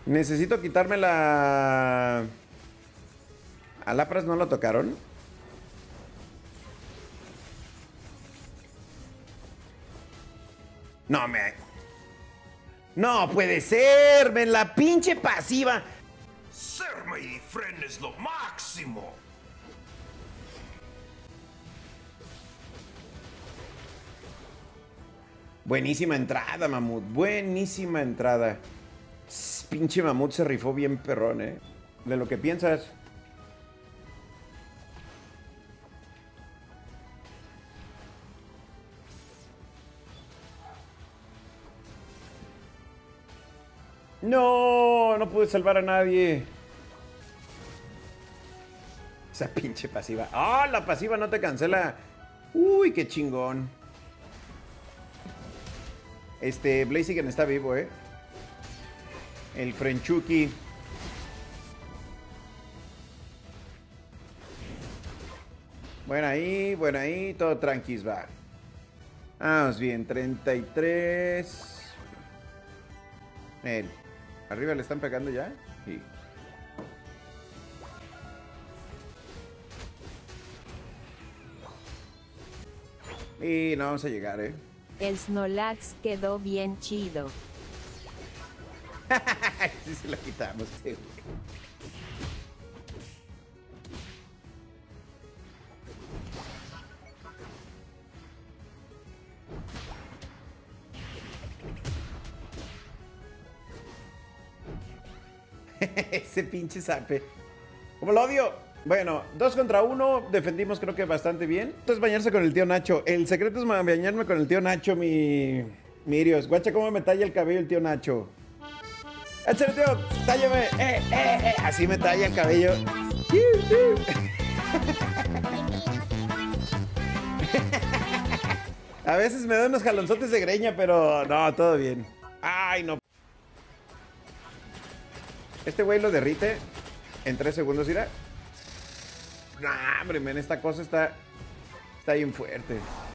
Necesito quitarme la... ¿A Lapras no lo tocaron? No, me... ¡No puede ser! ¡Ven la pinche pasiva! Ser Mighty Friend es lo máximo. Buenísima entrada, Mamut. Buenísima entrada. Pinche Mamut se rifó bien perrón, ¿eh? De lo que piensas. No, no pude salvar a nadie. Esa pinche pasiva. ¡Ah! La pasiva no te cancela. Uy, qué chingón. Blaziken está vivo, ¿eh? El Frenchuki. Bueno ahí, todo tranquis va. Vamos bien, 33. Ven. ¿Arriba le están pegando ya? Sí. Y no vamos a llegar, ¿eh? El Snorlax quedó bien chido. Sí se lo quitamos, sí. Ese pinche sape. ¡Como lo odio! Bueno, 2 contra 1. Defendimos creo que bastante bien. Esto es bañarse con el tío Nacho. El secreto es bañarme con el tío Nacho, mi Irios. Guacha cómo me talla el cabello el tío Nacho. ¡Échale, tío! ¡Tállame! Así me talla el cabello. A veces me da unos jalonzotes de greña, pero no, todo bien. ¡Ay, no! Este güey lo derrite en 3 segundos, ¿irá? No, hombre, men, esta cosa está bien fuerte.